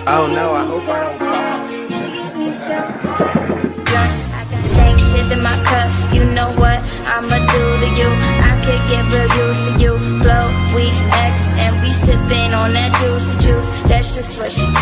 Oh no, I hope I don't fall. I got dang shit in my cup. You know what I'ma do to you? I could get real used to you. Blow, we X, and we sippin' on that juicy juice. That's just what she